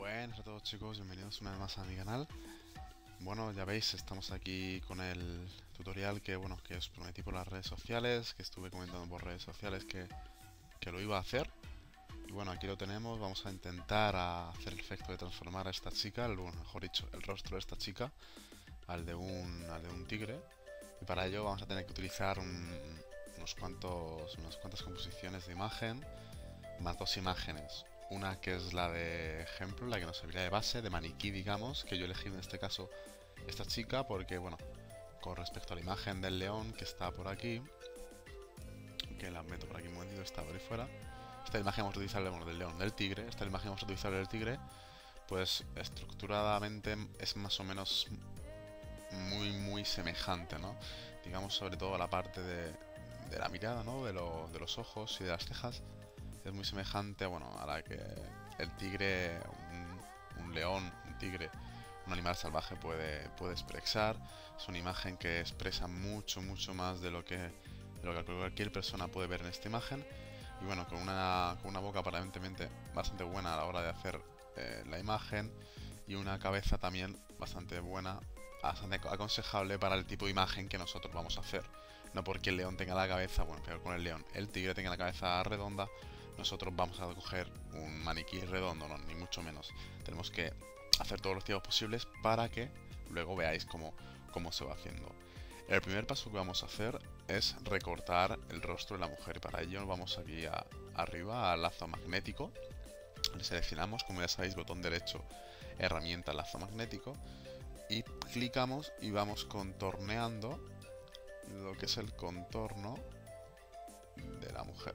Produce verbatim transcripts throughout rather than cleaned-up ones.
Buenas a todos chicos, bienvenidos una vez más a mi canal. Bueno, ya veis, estamos aquí con el tutorial que bueno que os prometí por las redes sociales, que estuve comentando por redes sociales que, que lo iba a hacer. Y bueno, aquí lo tenemos, vamos a intentar a hacer el efecto de transformar a esta chica, el, bueno, mejor dicho, el rostro de esta chica, al de un, al de un tigre. Y para ello vamos a tener que utilizar un, unos cuantos, unas cuantas composiciones de imagen, más dos imágenes. Una que es la de ejemplo, la que nos servirá de base, de maniquí, digamos, que yo elegí en este caso esta chica porque, bueno, con respecto a la imagen del león que está por aquí, que la meto por aquí un momentito, está por ahí fuera. Esta imagen vamos a utilizar bueno, del león, del tigre. Esta imagen vamos a utilizar del tigre, pues estructuradamente es más o menos muy, muy semejante, ¿no? Digamos, sobre todo la parte de, de la mirada, ¿no? De, lo, de los ojos y de las cejas. Es muy semejante, bueno, a la que el tigre, un, un león, un tigre, un animal salvaje puede, puede expresar. Es una imagen que expresa mucho, mucho más de lo que, de lo que cualquier persona puede ver en esta imagen. Y bueno, con una, con una boca aparentemente bastante buena a la hora de hacer eh, la imagen y una cabeza también bastante buena, bastante aconsejable para el tipo de imagen que nosotros vamos a hacer. No porque el león tenga la cabeza, bueno, peor con el león, el tigre tenga la cabeza redonda, nosotros vamos a coger un maniquí redondo, no, ni mucho menos. Tenemos que hacer todos los tiempos posibles para que luego veáis cómo, cómo se va haciendo. El primer paso que vamos a hacer es recortar el rostro de la mujer. Para ello vamos aquí a, arriba al lazo magnético. Le seleccionamos, como ya sabéis, botón derecho, herramienta, lazo magnético. Y clicamos y vamos contorneando lo que es el contorno de la mujer.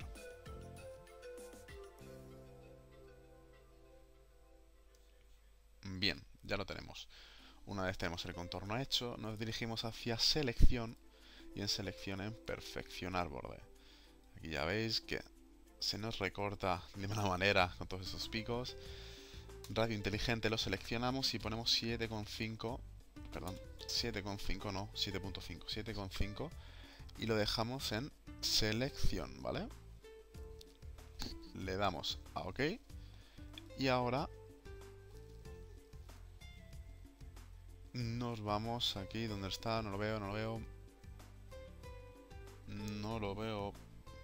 Bien, ya lo tenemos. Una vez tenemos el contorno hecho, nos dirigimos hacia selección y en selección en perfeccionar borde. Aquí ya veis que se nos recorta de una manera con todos esos picos. Radio inteligente lo seleccionamos y ponemos siete coma cinco, perdón, siete coma cinco no, siete punto cinco, siete coma cinco y lo dejamos en selección, ¿vale? Le damos a OK y ahora nos vamos aquí donde está, no lo veo, no lo veo, no lo veo.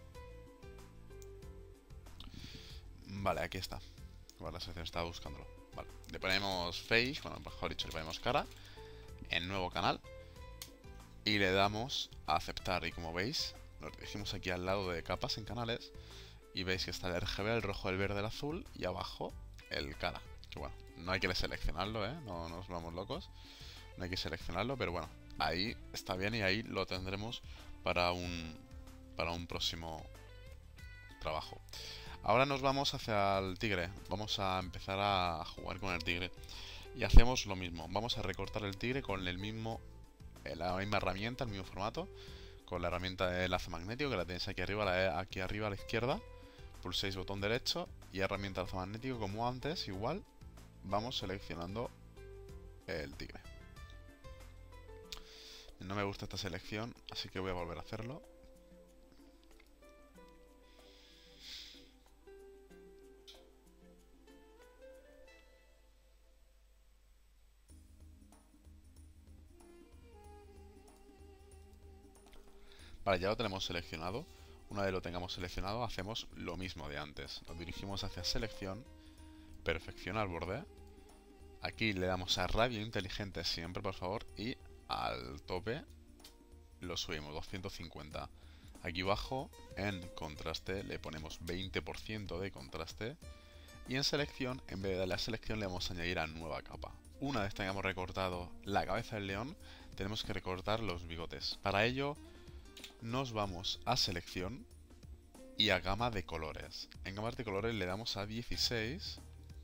Vale, aquí está. Vale, la selección estaba buscándolo. Vale, le ponemos face, bueno, mejor dicho, le ponemos cara en nuevo canal y le damos a aceptar. Y como veis, nos dirigimos aquí al lado de capas en canales y veis que está el R G B, el rojo, el verde, el azul y abajo el cara. Que bueno, no hay que seleccionarlo, ¿eh? No, no nos vamos locos. No hay que seleccionarlo, pero bueno, ahí está bien y ahí lo tendremos para un, para un próximo trabajo. Ahora nos vamos hacia el tigre. Vamos a empezar a jugar con el tigre. Y hacemos lo mismo. Vamos a recortar el tigre con el mismo, la misma herramienta, el mismo formato. Con la herramienta de lazo magnético, que la tenéis aquí arriba, la, aquí arriba a la izquierda. Pulséis botón derecho y herramienta de lazo magnético como antes, igual. Vamos seleccionando el tigre. No me gusta esta selección, así que voy a volver a hacerlo. Vale, ya lo tenemos seleccionado. Una vez lo tengamos seleccionado, hacemos lo mismo de antes. Nos dirigimos hacia selección, perfeccionar borde. Aquí le damos a radio inteligente siempre, por favor, y al tope lo subimos, doscientos cincuenta. Aquí abajo, en contraste, le ponemos veinte por ciento de contraste. Y en selección, en vez de darle a selección, le vamos a añadir a nueva capa. Una vez tengamos recortado la cabeza del león, tenemos que recortar los bigotes. Para ello, nos vamos a selección y a gama de colores. En gama de colores le damos a dieciséis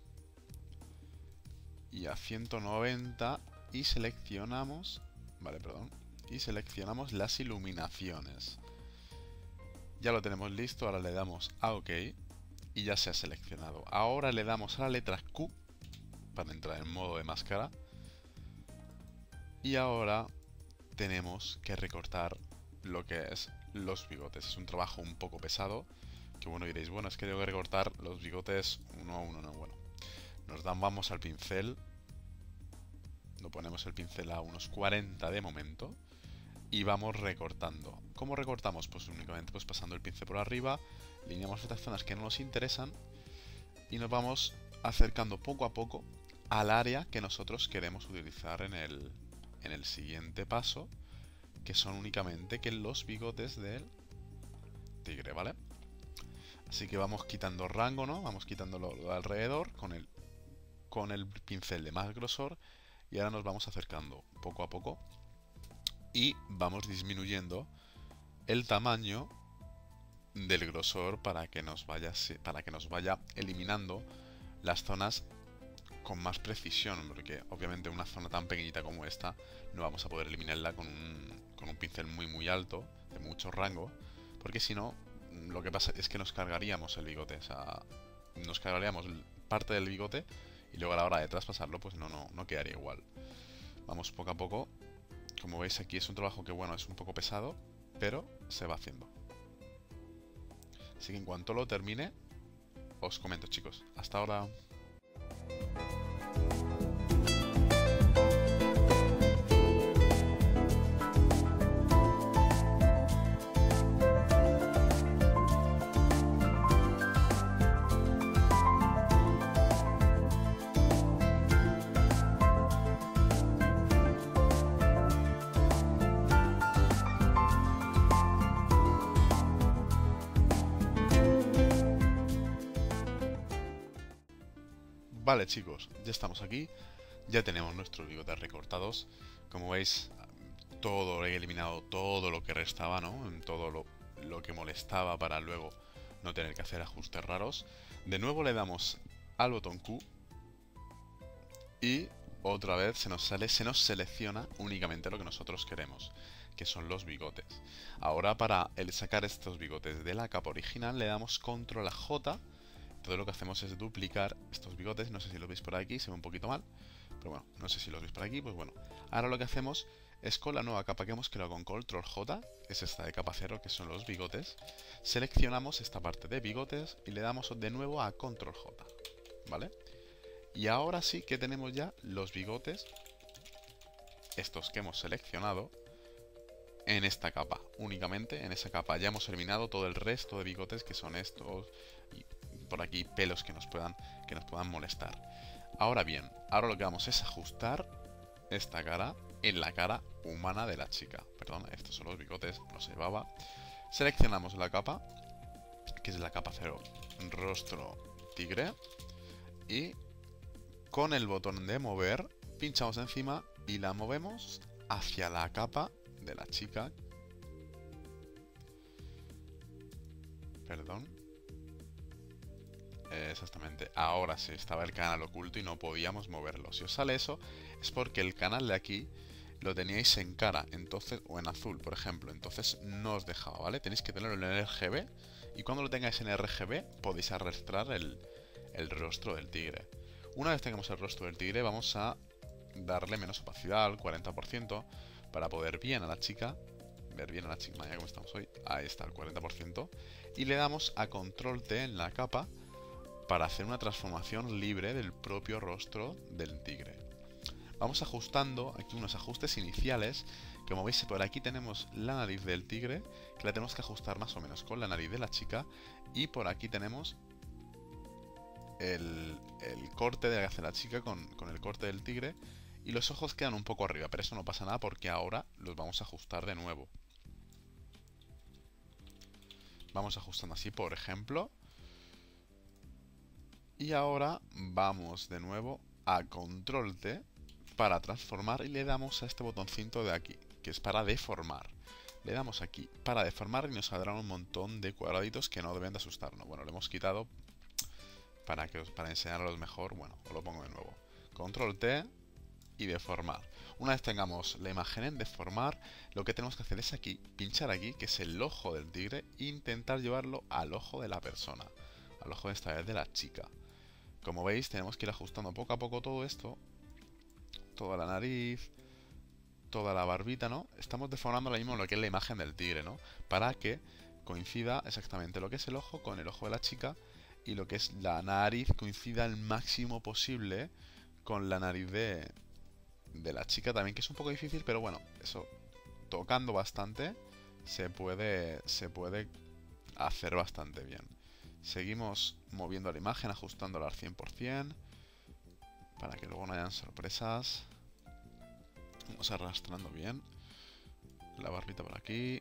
y a ciento noventa y seleccionamos, vale, perdón, y seleccionamos las iluminaciones. Ya lo tenemos listo, ahora le damos a OK y ya se ha seleccionado. Ahora le damos a la letra Q para entrar en modo de máscara y ahora tenemos que recortar lo que es los bigotes. Es un trabajo un poco pesado, que bueno, diréis, bueno, es que tengo que recortar los bigotes uno a uno, no, bueno. Nos dan, vamos al pincel. Lo ponemos el pincel a unos cuarenta de momento. Y vamos recortando. ¿Cómo recortamos? Pues únicamente pues pasando el pincel por arriba. Alineamos estas zonas que no nos interesan. Y nos vamos acercando poco a poco al área que nosotros queremos utilizar en el, en el siguiente paso. Que son únicamente que los bigotes del tigre, ¿vale? Así que vamos quitando rango, ¿no? Vamos quitando lo de alrededor con el, con el pincel de más grosor. Y ahora nos vamos acercando poco a poco. Y vamos disminuyendo el tamaño del grosor para que nos vaya, para que nos vaya eliminando las zonas con más precisión, porque obviamente una zona tan pequeñita como esta no vamos a poder eliminarla con un, con un pincel muy muy alto, de mucho rango, porque si no, lo que pasa es que nos cargaríamos el bigote, o sea, nos cargaríamos parte del bigote y luego a la hora de traspasarlo pues no, no, no quedaría igual. Vamos poco a poco. Como veis aquí es un trabajo que, bueno, es un poco pesado, pero se va haciendo. Así que en cuanto lo termine, os comento, chicos. Hasta ahora. Vale, chicos, ya estamos aquí. Ya tenemos nuestros bigotes recortados. Como veis, todo he eliminado todo lo que restaba, ¿no? Todo lo, lo que molestaba para luego no tener que hacer ajustes raros. De nuevo le damos al botón Q y otra vez se nos sale, se nos selecciona únicamente lo que nosotros queremos, que son los bigotes. Ahora para el sacar estos bigotes de la capa original le damos control a J. Todo lo que hacemos es duplicar estos bigotes. No sé si los veis por aquí, se ve un poquito mal, pero bueno, no sé si los veis por aquí. Pues bueno, ahora lo que hacemos es con la nueva capa que hemos creado con control J, es esta de capa cero, que son los bigotes. Seleccionamos esta parte de bigotes y le damos de nuevo a control J, ¿vale? Y ahora sí que tenemos ya los bigotes, estos que hemos seleccionado, en esta capa. Únicamente en esa capa ya hemos eliminado todo el resto de bigotes, que son estos y por aquí pelos que nos puedan, que nos puedan molestar. Ahora bien, ahora lo que vamos es ajustar esta cara en la cara humana de la chica. Perdón, estos son los bigotes, los llevaba. Seleccionamos la capa, que es la capa cero, rostro tigre, y con el botón de mover pinchamos encima y la movemos hacia la capa de la chica. Perdón. Exactamente, ahora sí, estaba el canal oculto y no podíamos moverlo. Si os sale eso, es porque el canal de aquí lo teníais en cara, entonces, o en azul, por ejemplo, entonces no os dejaba, ¿vale? Tenéis que tenerlo en R G B, y cuando lo tengáis en R G B podéis arrastrar el, el rostro del tigre. Una vez tengamos el rostro del tigre, vamos a darle menos opacidad, al cuarenta por ciento, para poder bien a la chica, ver bien a la chica, mañana como estamos hoy, ahí está, el cuarenta por ciento, y le damos a control T en la capa, para hacer una transformación libre del propio rostro del tigre. Vamos ajustando aquí unos ajustes iniciales. Como veis, por aquí tenemos la nariz del tigre, que la tenemos que ajustar más o menos con la nariz de la chica. Y por aquí tenemos el, el corte de la chica con, con el corte del tigre. Y los ojos quedan un poco arriba, pero eso no pasa nada porque ahora los vamos a ajustar de nuevo. Vamos ajustando así, por ejemplo. Y ahora vamos de nuevo a control T para transformar y le damos a este botoncito de aquí, que es para deformar. Le damos aquí para deformar y nos saldrán un montón de cuadraditos que no deben de asustarnos. Bueno, lo hemos quitado para, que, para enseñaros mejor. Bueno, os lo pongo de nuevo. control T y deformar. Una vez tengamos la imagen en deformar, lo que tenemos que hacer es aquí, pinchar aquí, que es el ojo del tigre, e intentar llevarlo al ojo de la persona. Al ojo de esta vez de la chica. Como veis, tenemos que ir ajustando poco a poco todo esto. Toda la nariz, toda la barbita, ¿no? Estamos deformando lo mismo lo que es la imagen del tigre, ¿no? Para que coincida exactamente lo que es el ojo con el ojo de la chica y lo que es la nariz coincida al máximo posible con la nariz de, de la chica también, que es un poco difícil, pero bueno, eso, tocando bastante, se puede, se puede hacer bastante bien. Seguimos moviendo la imagen, ajustándola al cien por cien, para que luego no hayan sorpresas. Vamos arrastrando bien la barbita por aquí.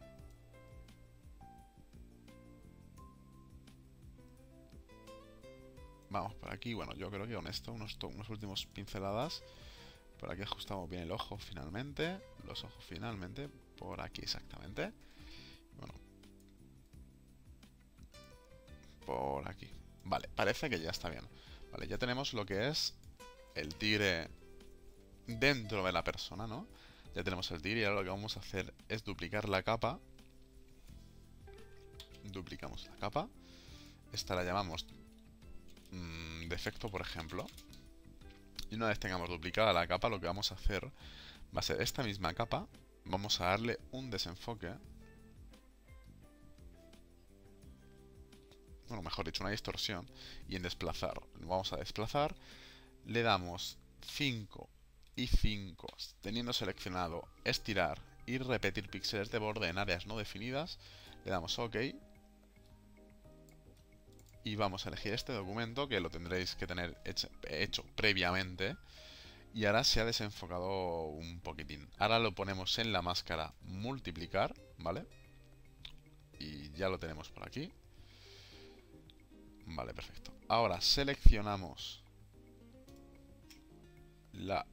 Vamos por aquí. Bueno, yo creo que con esto, unos, unos últimos pinceladas. Por aquí ajustamos bien el ojo finalmente. Los ojos finalmente. Por aquí exactamente. Bueno. Por aquí. Vale, parece que ya está bien. Vale, ya tenemos lo que es el tigre dentro de la persona, ¿no? Ya tenemos el tigre y ahora lo que vamos a hacer es duplicar la capa. Duplicamos la capa. Esta la llamamos mmm, defecto, por ejemplo. Y una vez tengamos duplicada la capa, lo que vamos a hacer va a ser esta misma capa. Vamos a darle un desenfoque. Bueno, mejor dicho, una distorsión. Y en desplazar, vamos a desplazar. Le damos cinco y cinco, teniendo seleccionado estirar y repetir píxeles de borde en áreas no definidas. Le damos OK. Y vamos a elegir este documento, que lo tendréis que tener hecho, hecho previamente. Y ahora se ha desenfocado un poquitín. Ahora lo ponemos en la máscara multiplicar, ¿vale? Y ya lo tenemos por aquí. Vale, perfecto. Ahora seleccionamos la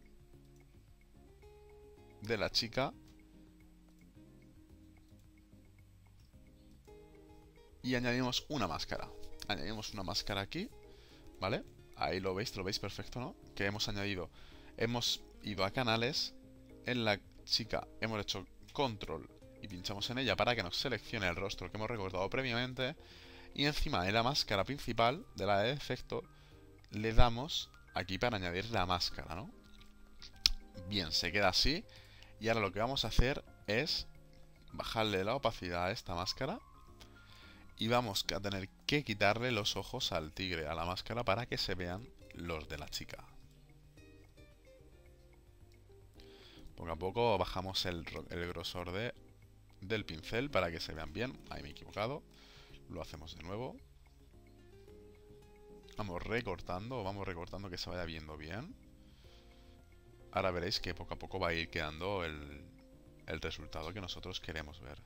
de la chica y añadimos una máscara. Añadimos una máscara aquí, ¿vale? Ahí lo veis, lo veis perfecto, ¿no? Que hemos añadido, hemos ido a canales, en la chica hemos hecho control y pinchamos en ella para que nos seleccione el rostro que hemos recortado previamente, y encima de la máscara principal, de la de efecto, le damos aquí para añadir la máscara, ¿no? Bien, se queda así. Y ahora lo que vamos a hacer es bajarle la opacidad a esta máscara. Y vamos a tener que quitarle los ojos al tigre, a la máscara, para que se vean los de la chica. Poco a poco bajamos el, el grosor de, del pincel para que se vean bien. Ahí me he equivocado. Lo hacemos de nuevo. Vamos recortando, vamos recortando que se vaya viendo bien. Ahora veréis que poco a poco va a ir quedando el, el resultado que nosotros queremos ver.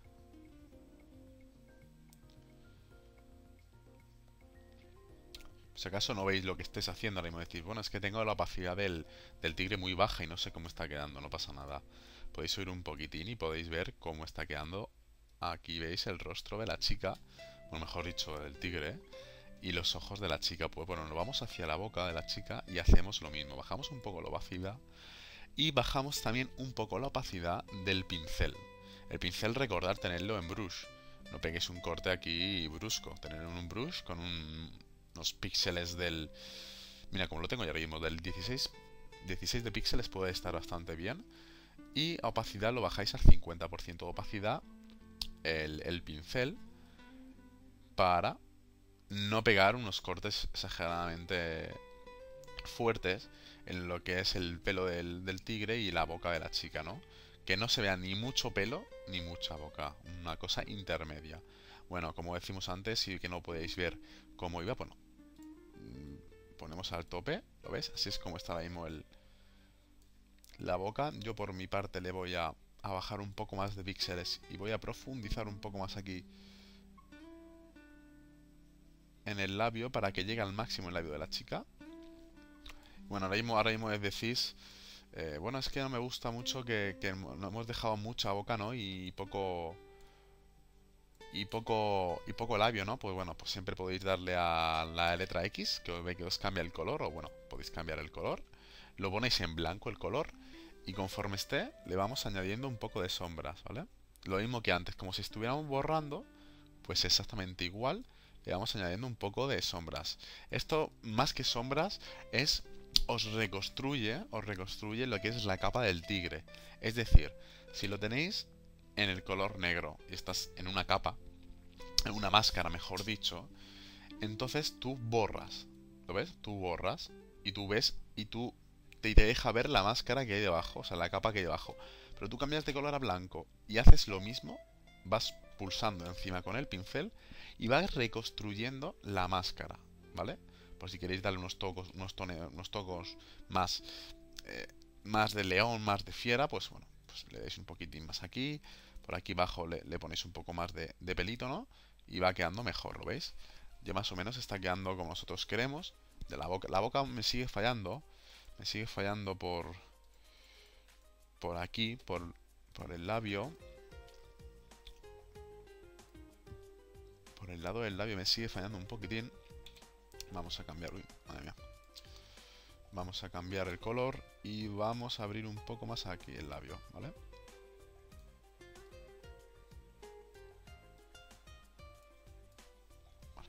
Si acaso no veis lo que estéis haciendo, ahora mismo decís, bueno, es que tengo la opacidad del, del tigre muy baja y no sé cómo está quedando, no pasa nada. Podéis subir un poquitín y podéis ver cómo está quedando. Aquí veis el rostro de la chica, o mejor dicho, del tigre, y los ojos de la chica. Pues bueno, nos vamos hacia la boca de la chica y hacemos lo mismo. Bajamos un poco la opacidad y bajamos también un poco la opacidad del pincel. El pincel, recordad tenerlo en brush. No peguéis un corte aquí brusco. Tener un brush con un, unos píxeles del... Mira, como lo tengo ya ahora mismo, del dieciséis, dieciséis de píxeles puede estar bastante bien. Y a opacidad lo bajáis al cincuenta por ciento de opacidad el, el pincel, para no pegar unos cortes exageradamente fuertes en lo que es el pelo del, del tigre y la boca de la chica, ¿no? Que no se vea ni mucho pelo ni mucha boca, una cosa intermedia. Bueno, como decimos antes, y que no podéis ver cómo iba, bueno, ponemos al tope, ¿lo ves? Así es como está ahora mismo el, la boca. Yo por mi parte le voy a, a bajar un poco más de píxeles y voy a profundizar un poco más aquí en el labio para que llegue al máximo el labio de la chica. Bueno, ahora mismo, ahora mismo decís, eh, bueno, es que no me gusta mucho que, que no hemos dejado mucha boca, ¿no? Y poco... Y poco, y poco labio, ¿no? Pues bueno, pues siempre podéis darle a la letra X, que os ve que os cambia el color, o bueno, podéis cambiar el color. Lo ponéis en blanco el color, y conforme esté, le vamos añadiendo un poco de sombras, ¿vale? Lo mismo que antes, como si estuviéramos borrando, pues exactamente igual, le vamos añadiendo un poco de sombras. Esto, más que sombras, es... os reconstruye, os reconstruye lo que es la capa del tigre. Es decir, si lo tenéis en el color negro y estás en una capa, en una máscara mejor dicho, Entonces tú borras. ¿Lo ves? Tú borras. Y tú ves y tú te, te deja ver la máscara que hay debajo, o sea, la capa que hay debajo. Pero tú cambias de color a blanco y haces lo mismo, vas pulsando encima con el pincel y vas reconstruyendo la máscara, ¿vale? Por si queréis darle unos tocos, unos, tone, unos tocos más, eh, más de león, más de fiera, pues bueno, pues le dais un poquitín más aquí. Por aquí abajo le, le ponéis un poco más de, de pelito, ¿no? Y va quedando mejor, ¿lo veis? Ya más o menos está quedando como nosotros queremos. De la boca, la boca me sigue fallando. Me sigue fallando por... Por aquí, por, por el labio. Por el lado del labio me sigue fallando un poquitín. Vamos a cambiar... Uy, madre mía. Vamos a cambiar el color y vamos a abrir un poco más aquí el labio, ¿vale? Vale.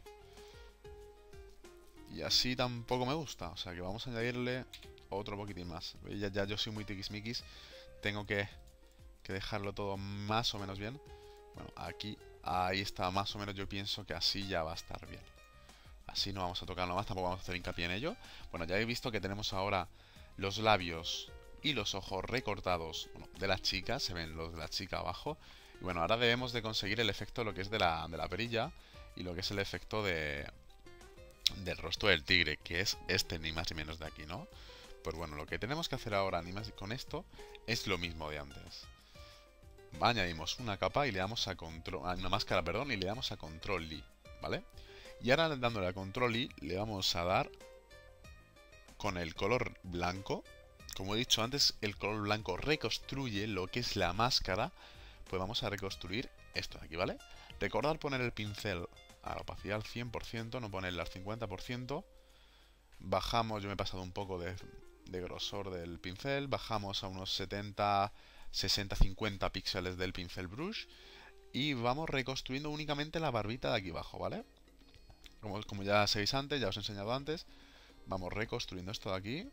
Y así tampoco me gusta, o sea que vamos a añadirle otro poquitín más. Ya, ya yo soy muy tiquismiquis, tengo que, que dejarlo todo más o menos bien. Bueno, aquí, ahí está más o menos, yo pienso que así ya va a estar bien. Así no vamos a tocarlo más, tampoco vamos a hacer hincapié en ello. Bueno, ya he visto que tenemos ahora los labios y los ojos recortados, bueno, de la chica, se ven los de la chica abajo. Y bueno, ahora debemos de conseguir el efecto de lo que es de la, de la perilla y lo que es el efecto de, del rostro del tigre, que es este ni más ni menos de aquí, ¿no? Pues bueno, lo que tenemos que hacer ahora, ni más con esto, es lo mismo de antes. Añadimos una capa y le damos a control, una máscara, perdón, y le damos a control I, ¿vale? Y ahora dándole a control I le vamos a dar con el color blanco. Como he dicho antes, el color blanco reconstruye lo que es la máscara. Pues vamos a reconstruir esto de aquí, ¿vale? Recordad poner el pincel a la opacidad al cien por ciento, no ponerle al cincuenta por ciento. Bajamos, yo me he pasado un poco de, de grosor del pincel. Bajamos a unos setenta, sesenta, cincuenta píxeles del pincel brush. Y vamos reconstruyendo únicamente la barbita de aquí abajo, ¿vale? Como, como ya sabéis antes, ya os he enseñado antes. Vamos reconstruyendo esto de aquí.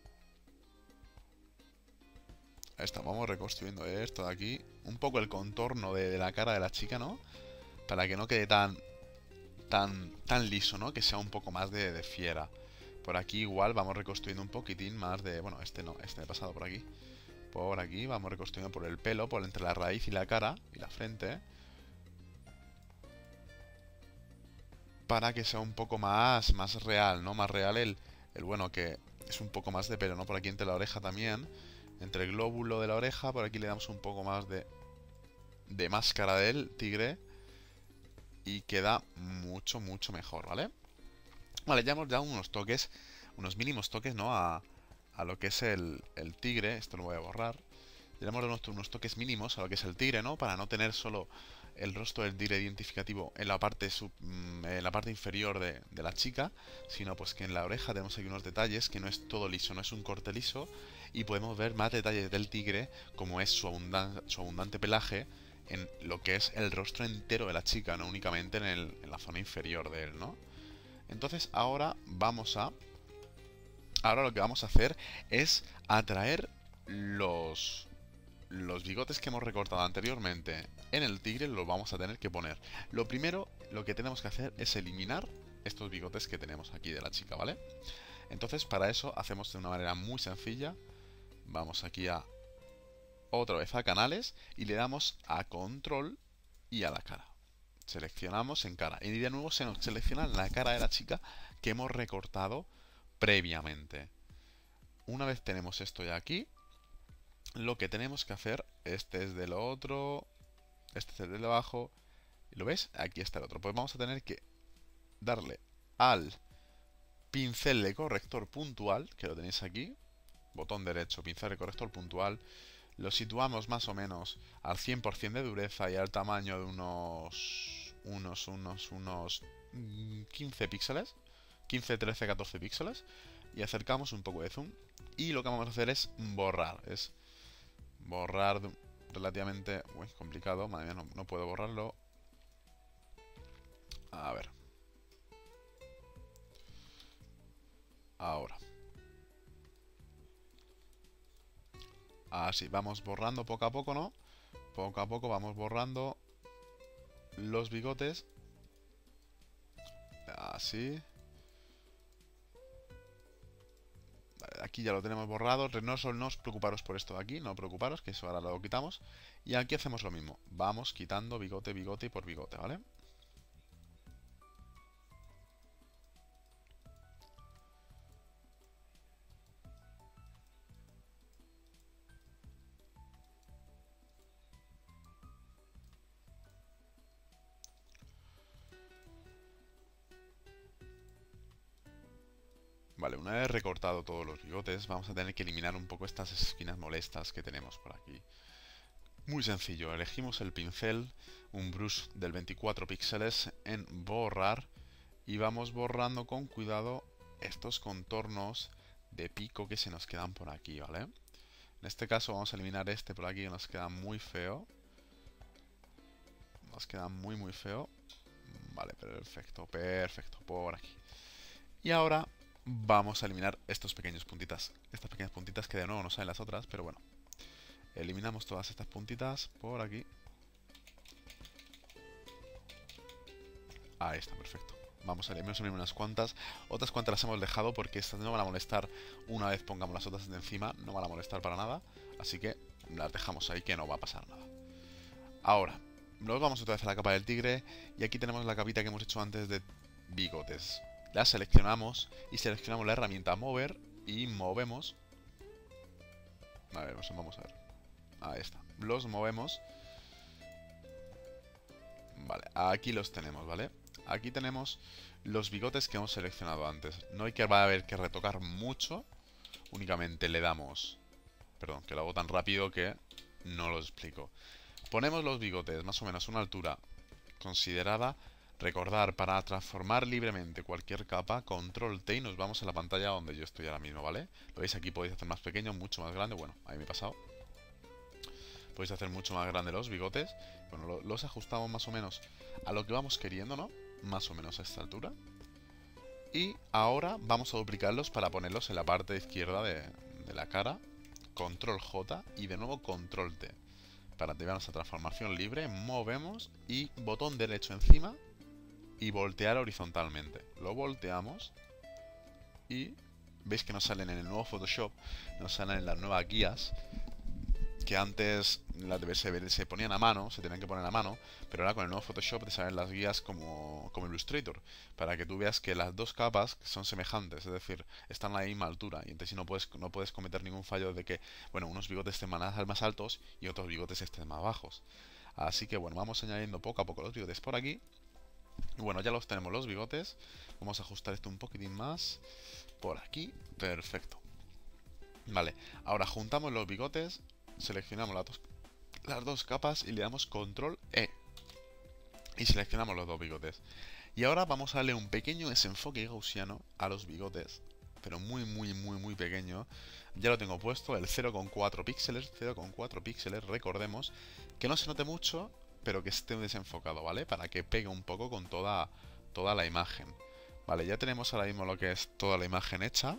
Ahí está, vamos reconstruyendo esto de aquí. Un poco el contorno de, de la cara de la chica, ¿no? Para que no quede tan tan tan liso, ¿no? Que sea un poco más de, de fiera. Por aquí igual vamos reconstruyendo un poquitín más de... Bueno, este no, este me he pasado por aquí. Por aquí vamos reconstruyendo por el pelo, por entre la raíz y la cara y la frente. Para que sea un poco más, más real, ¿no? Más real el, el, bueno, que es un poco más de pelo, ¿no? Por aquí entre la oreja también. Entre el glóbulo de la oreja, por aquí le damos un poco más de, de máscara del tigre. Y queda mucho, mucho mejor, ¿vale? Vale, ya hemos dado unos toques, unos mínimos toques, ¿no? A, a lo que es el, el tigre. Esto lo voy a borrar. Ya hemos dado unos, unos toques mínimos a lo que es el tigre, ¿no? Para no tener solo el rostro del tigre identificativo en la parte sub, en la parte inferior de, de la chica, sino pues que en la oreja tenemos aquí unos detalles, que no es todo liso, no es un corte liso, y podemos ver más detalles del tigre, como es su, abundan, su abundante pelaje, en lo que es el rostro entero de la chica, no únicamente en, el, en la zona inferior de él, ¿no? Entonces ahora vamos a... Ahora lo que vamos a hacer es atraer los... Los bigotes que hemos recortado anteriormente en el tigre los vamos a tener que poner. Lo primero, lo que tenemos que hacer es eliminar estos bigotes que tenemos aquí de la chica, ¿vale? Entonces, para eso hacemos de una manera muy sencilla. Vamos aquí a... Otra vez a canales y le damos a control y a la cara. Seleccionamos en cara. Y de nuevo se nos selecciona la cara de la chica que hemos recortado previamente. Una vez tenemos esto ya aquí, lo que tenemos que hacer, este es de lo otro, este es el de abajo, y lo ves, aquí está el otro. Pues vamos a tener que darle al pincel de corrector puntual, que lo tenéis aquí, botón derecho, pincel de corrector puntual, lo situamos más o menos al cien por cien de dureza y al tamaño de unos, unos, unos, unos quince píxeles, quince, trece, catorce píxeles, y acercamos un poco de zoom, y lo que vamos a hacer es borrar, es borrar relativamente... Uy, complicado, madre mía, no, no puedo borrarlo. A ver. Ahora. Así, vamos borrando poco a poco, ¿no? Poco a poco vamos borrando los bigotes. así. Vale, aquí ya lo tenemos borrado. No, no os preocuparos por esto de aquí, no preocuparos, que eso ahora lo quitamos. Y aquí hacemos lo mismo. Vamos quitando bigote, bigote y por bigote, ¿vale? Vale, una vez recortado todos los bigotes, vamos a tener que eliminar un poco estas esquinas molestas que tenemos por aquí. Muy sencillo, elegimos el pincel, un brush del veinticuatro píxeles en borrar y vamos borrando con cuidado estos contornos de pico que se nos quedan por aquí, ¿vale? En este caso vamos a eliminar este por aquí que nos queda muy feo. Nos queda muy muy feo. Vale, perfecto, perfecto, por aquí. Y ahora vamos a eliminar estos pequeños puntitas. Estas pequeñas puntitas que de nuevo no salen las otras, pero bueno. Eliminamos todas estas puntitas por aquí. Ahí está, perfecto. Vamos a eliminar unas cuantas. Otras cuantas las hemos dejado porque estas no van a molestar una vez pongamos las otras de encima. No van a molestar para nada. Así que las dejamos ahí que no va a pasar nada. Ahora, nos vamos otra vez a la capa del tigre. Y aquí tenemos la capita que hemos hecho antes de bigotes. La seleccionamos y seleccionamos la herramienta mover y movemos. A ver, vamos a ver. Ahí está. Los movemos. Vale, aquí los tenemos, ¿vale? Aquí tenemos los bigotes que hemos seleccionado antes. No hay que va a haber que retocar mucho. Únicamente le damos... Perdón, que lo hago tan rápido que no lo explico. Ponemos los bigotes más o menos a una altura considerada. Recordar, para transformar libremente cualquier capa, control T y nos vamos a la pantalla donde yo estoy ahora mismo, ¿vale? Lo veis aquí, podéis hacer más pequeño, mucho más grande. Bueno, ahí me he pasado. Podéis hacer mucho más grande los bigotes. Bueno, lo, los ajustamos más o menos a lo que vamos queriendo, ¿no? Más o menos a esta altura. Y ahora vamos a duplicarlos para ponerlos en la parte izquierda de, de la cara. Control J y de nuevo Control T. Para activar nuestra transformación libre, movemos y botón derecho encima y voltear horizontalmente. Lo volteamos y veis que nos salen en el nuevo Photoshop, nos salen en las nuevas guías, que antes las se, se ponían a mano, se tenían que poner a mano, pero ahora con el nuevo Photoshop te salen las guías como, como Illustrator, para que tú veas que las dos capas son semejantes, es decir, están a la misma altura, y entonces no puedes, no puedes cometer ningún fallo de que, bueno, unos bigotes estén más altos y otros bigotes estén más bajos. Así que bueno, vamos añadiendo poco a poco los bigotes por aquí. Y bueno, ya los tenemos los bigotes. Vamos a ajustar esto un poquitín más. Por aquí, perfecto. Vale, ahora juntamos los bigotes. Seleccionamos las dos, las dos capas y le damos control E. Y seleccionamos los dos bigotes. Y ahora vamos a darle un pequeño desenfoque gaussiano a los bigotes. Pero muy, muy, muy, muy pequeño. Ya lo tengo puesto, el cero coma cuatro píxeles. cero coma cuatro píxeles, recordemos. Que no se note mucho, pero que esté desenfocado, ¿vale? Para que pegue un poco con toda, toda la imagen. Vale, ya tenemos ahora mismo lo que es toda la imagen hecha.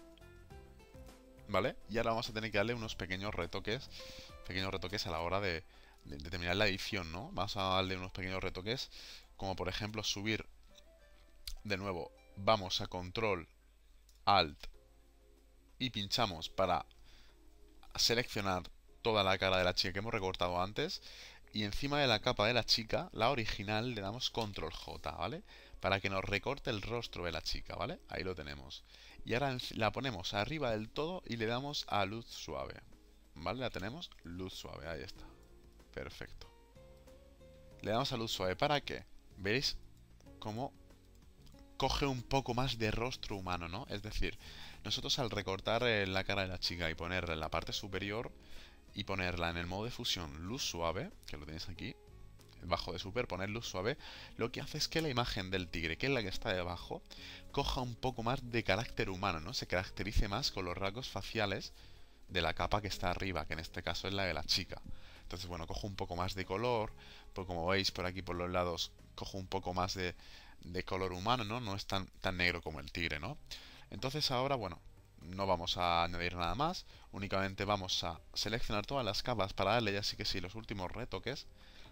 ¿Vale? Y ahora vamos a tener que darle unos pequeños retoques. Pequeños retoques a la hora de, de, de terminar la edición, ¿no? Vamos a darle unos pequeños retoques. Como por ejemplo subir. De nuevo, vamos a control, alt y pinchamos para seleccionar toda la cara de la chica que hemos recortado antes. Y encima de la capa de la chica, la original, le damos control J, ¿vale? Para que nos recorte el rostro de la chica, ¿vale? Ahí lo tenemos. Y ahora la ponemos arriba del todo y le damos a luz suave. ¿Vale? La tenemos, luz suave, ahí está. Perfecto. Le damos a luz suave, ¿para qué? ¿Veis cómo coge un poco más de rostro humano, ¿no? Es decir, nosotros al recortar eh, la cara de la chica y ponerla en la parte superior y ponerla en el modo de fusión luz suave, que lo tenéis aquí, bajo de super, poner luz suave, lo que hace es que la imagen del tigre, que es la que está debajo, coja un poco más de carácter humano, ¿no? Se caracterice más con los rasgos faciales de la capa que está arriba, que en este caso es la de la chica. Entonces, bueno, cojo un poco más de color, pues como veis por aquí por los lados, cojo un poco más de, de color humano, ¿no? No es tan, tan negro como el tigre, ¿no? Entonces ahora, bueno, no vamos a añadir nada más, únicamente vamos a seleccionar todas las capas para darle ya sí que sí los últimos retoques.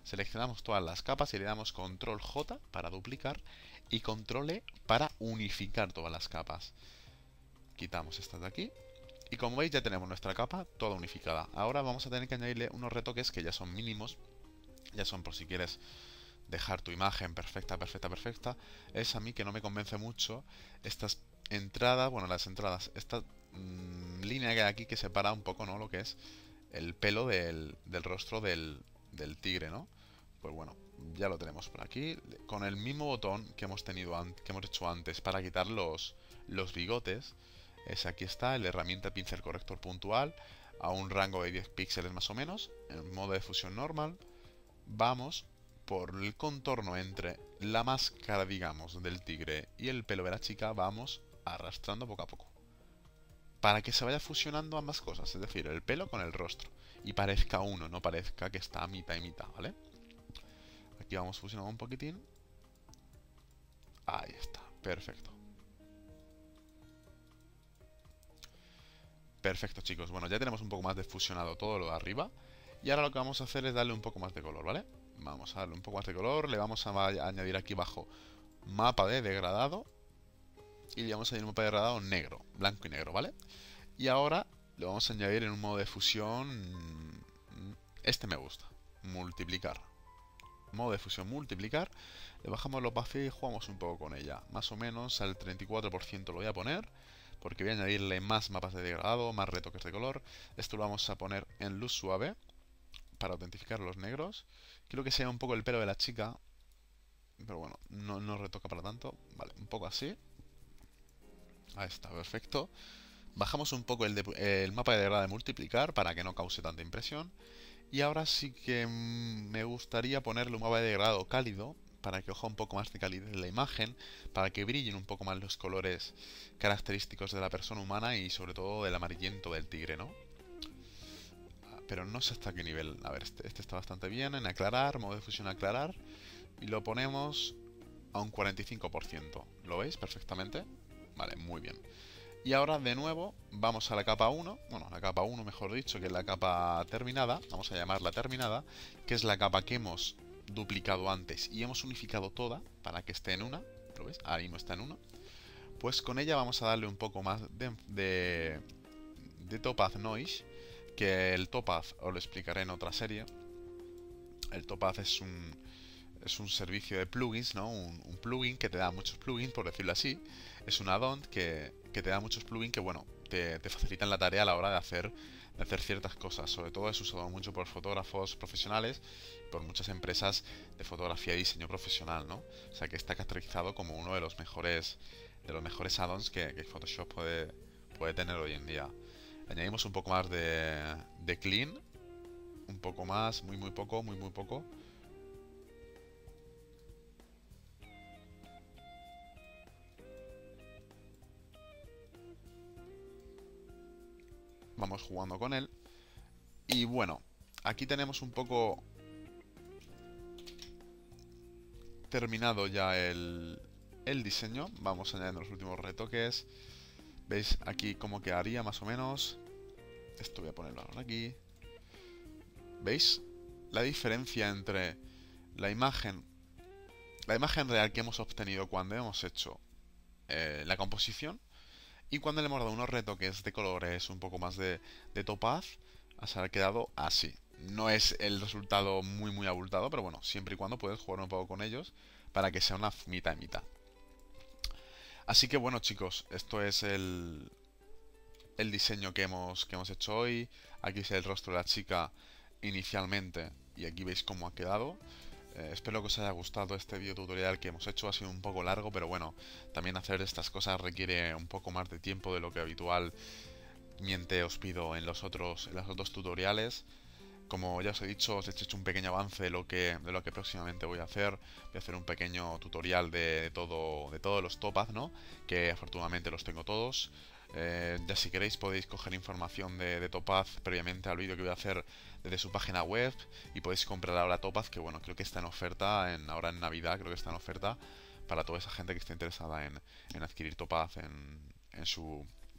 Seleccionamos todas las capas y le damos control J para duplicar y control E para unificar todas las capas. Quitamos estas de aquí. Y como veis ya tenemos nuestra capa toda unificada. Ahora vamos a tener que añadirle unos retoques que ya son mínimos. Ya son por si quieres dejar tu imagen perfecta, perfecta, perfecta. Es a mí que no me convence mucho estas entradas, bueno, las entradas, esta mmm, línea que hay aquí que separa un poco, ¿no? Lo que es el pelo del, del rostro del, del tigre, ¿no? Pues bueno, ya lo tenemos por aquí. Con el mismo botón que hemos tenido que hemos hecho antes para quitar los, los bigotes. Es aquí está, el herramienta pincel corrector puntual. A un rango de diez píxeles más o menos. En modo de fusión normal. Vamos por el contorno entre la máscara, digamos, del tigre y el pelo de la chica. Vamos arrastrando poco a poco. Para que se vaya fusionando ambas cosas. Es decir, el pelo con el rostro. Y parezca uno, no parezca que está a mitad y mitad, ¿vale? Aquí vamos fusionando un poquitín. Ahí está, perfecto. Perfecto, chicos. Bueno, ya tenemos un poco más de fusionado todo lo de arriba. Y ahora lo que vamos a hacer es darle un poco más de color, ¿vale? Vamos a darle un poco más de color. Le vamos a añadir aquí abajo mapa de degradado. Y le vamos a añadir un mapa de degradado negro, blanco y negro, ¿vale? Y ahora le vamos a añadir en un modo de fusión... Este me gusta. Multiplicar. Modo de fusión multiplicar. Le bajamos la opacidad y jugamos un poco con ella. Más o menos al treinta y cuatro por ciento lo voy a poner. Porque voy a añadirle más mapas de degradado, más retoques de color. Esto lo vamos a poner en luz suave para autentificar los negros. Quiero que sea un poco el pelo de la chica. Pero bueno, no, no retoca para tanto. Vale, un poco así. Ahí está, perfecto. Bajamos un poco el, de, el mapa de degradado de multiplicar para que no cause tanta impresión. Y ahora sí que mmm, me gustaría ponerle un mapa de degradado cálido para que coja un poco más de calidez la imagen, para que brillen un poco más los colores característicos de la persona humana y sobre todo del amarillento del tigre, ¿no? Pero no sé hasta qué nivel. A ver, este, este está bastante bien. En aclarar, modo de fusión aclarar. Y lo ponemos a un cuarenta y cinco por ciento. ¿Lo veis perfectamente? Vale, muy bien. Y ahora de nuevo vamos a la capa uno, bueno, la capa uno mejor dicho, que es la capa terminada, vamos a llamarla terminada, que es la capa que hemos duplicado antes y hemos unificado toda para que esté en una, ¿lo ves? Ahí no está en una. Pues con ella vamos a darle un poco más de, de, de Topaz Noise, que el Topaz os lo explicaré en otra serie. El Topaz es un, es un servicio de plugins, ¿no? Un, un plugin que te da muchos plugins, por decirlo así. Es un add-on que, que te da muchos plugins que, bueno, te, te facilitan la tarea a la hora de hacer, de hacer ciertas cosas. Sobre todo es usado mucho por fotógrafos profesionales, por muchas empresas de fotografía y diseño profesional, ¿no? O sea que está caracterizado como uno de los mejores, de los mejores add-ons que, que Photoshop puede, puede tener hoy en día. Añadimos un poco más de, de clean, un poco más, muy muy poco, muy muy poco. Vamos jugando con él. Y bueno, aquí tenemos un poco terminado ya el, el diseño. Vamos añadiendo los últimos retoques. ¿Veis aquí cómo quedaría más o menos? Esto voy a ponerlo ahora aquí. ¿Veis? La diferencia entre la imagen la imagen real que hemos obtenido cuando hemos hecho eh, la composición y cuando le hemos dado unos retoques de colores un poco más de, de topaz, se ha quedado así. No es el resultado muy muy abultado, pero bueno, siempre y cuando puedes jugar un poco con ellos para que sea una mitad y mitad. Así que bueno, chicos, esto es el, el diseño que hemos, que hemos hecho hoy. Aquí es el rostro de la chica inicialmente y aquí veis cómo ha quedado. Eh, espero que os haya gustado este video tutorial que hemos hecho. Ha sido un poco largo, pero bueno, también hacer estas cosas requiere un poco más de tiempo de lo que habitualmente os pido en los otros, en los otros tutoriales. Como ya os he dicho, os he hecho un pequeño avance de lo que, de lo que próximamente voy a hacer. Voy a hacer un pequeño tutorial de, de todo, de todos los Topaz, ¿no? Que afortunadamente los tengo todos. Eh, ya si queréis podéis coger información de, de Topaz previamente al vídeo que voy a hacer desde su página web y podéis comprar ahora Topaz, que bueno, creo que está en oferta, en, ahora en Navidad creo que está en oferta para toda esa gente que esté interesada en, en adquirir Topaz en, en, su,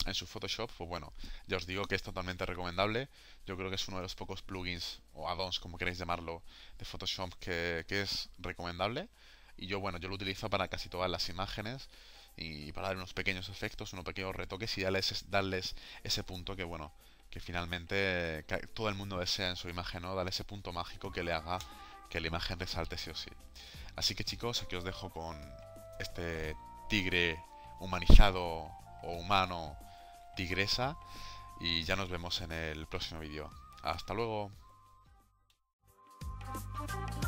en su Photoshop, pues bueno, ya os digo que es totalmente recomendable. Yo creo que es uno de los pocos plugins o add-ons, como queréis llamarlo, de Photoshop que, que es recomendable. Y yo, bueno, yo lo utilizo para casi todas las imágenes y para dar unos pequeños efectos, unos pequeños retoques y darles, darles ese punto que, bueno, que finalmente que todo el mundo desea en su imagen, ¿no? Darle ese punto mágico que le haga que la imagen resalte sí o sí. Así que chicos, aquí os dejo con este tigre humanizado o humano tigresa y ya nos vemos en el próximo vídeo. Hasta luego.